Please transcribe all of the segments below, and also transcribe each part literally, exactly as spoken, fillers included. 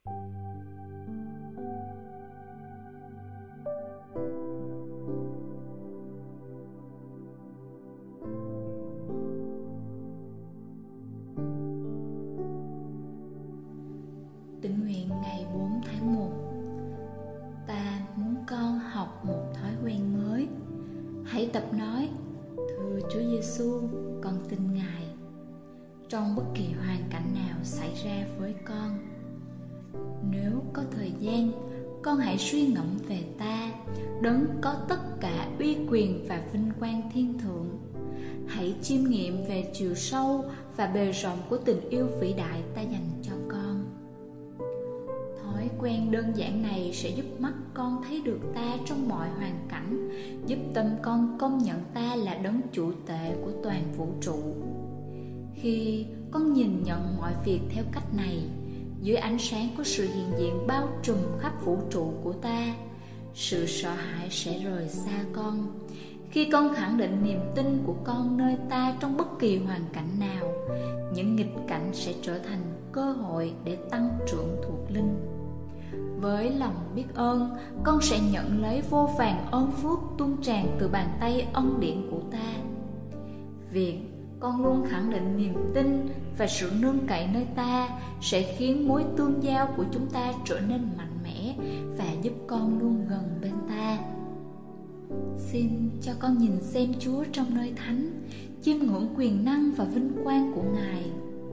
Tĩnh nguyện ngày bốn tháng một. Ta muốn con học một thói quen mới. Hãy tập nói: Thưa Chúa Giêsu, con tin Ngài. Trong bất kỳ hoàn cảnh nào xảy ra với con, nếu có thời gian, con hãy suy ngẫm về ta, Đấng có tất cả uy quyền và vinh quang thiên thượng. Hãy chiêm nghiệm về chiều sâu và bề rộng của tình yêu vĩ đại ta dành cho con. Thói quen đơn giản này sẽ giúp mắt con thấy được ta trong mọi hoàn cảnh, giúp tâm con công nhận ta là đấng chủ tể của toàn vũ trụ. Khi con nhìn nhận mọi việc theo cách này, dưới ánh sáng của sự hiện diện bao trùm khắp vũ trụ của ta, sự sợ hãi sẽ rời xa con. Khi con khẳng định niềm tin của con nơi ta trong bất kỳ hoàn cảnh nào, những nghịch cảnh sẽ trở thành cơ hội để tăng trưởng thuộc linh. Với lòng biết ơn, con sẽ nhận lấy vô vàn ơn phước tuôn tràn từ bàn tay ân điển của ta. Việc con luôn khẳng định niềm tin và sự nương cậy nơi ta sẽ khiến mối tương giao của chúng ta trở nên mạnh mẽ và giúp con luôn gần bên ta. Xin cho con nhìn xem Chúa trong nơi thánh, chiêm ngưỡng quyền năng và vinh quang của Ngài.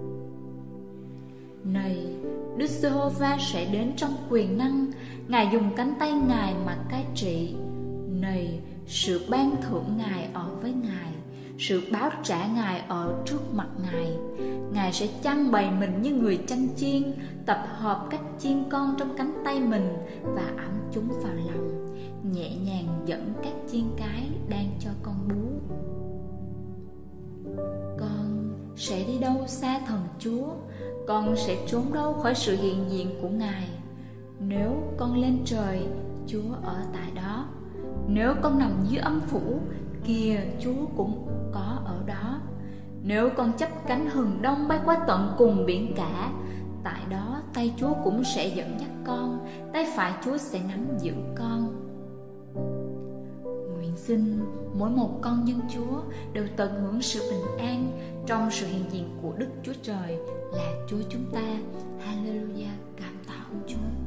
Này, Đức Giê-hô-va sẽ đến trong quyền năng, Ngài dùng cánh tay Ngài mà cai trị. Này, sự ban thưởng Ngài ở với Ngài, sự báo trả Ngài ở trước mặt Ngài. Ngài sẽ chăn bày mình như người chăn chiên, tập hợp các chiên con trong cánh tay mình và ẵm chúng vào lòng, nhẹ nhàng dẫn các chiên cái đang cho con bú. Con sẽ đi đâu xa thần Chúa? Con sẽ trốn đâu khỏi sự hiện diện của Ngài? Nếu con lên trời, Chúa ở tại đó. Nếu con nằm dưới âm phủ, kìa Chúa cũng có ở đó. Nếu con chắp cánh hừng đông bay qua tận cùng biển cả, tại đó tay Chúa cũng sẽ dẫn dắt con, tay phải Chúa sẽ nắm giữ con. Nguyện xin mỗi một con nhân Chúa đều tận hưởng sự bình an trong sự hiện diện của Đức Chúa Trời là Chúa chúng ta. Hallelujah, cảm tạ ơn Chúa.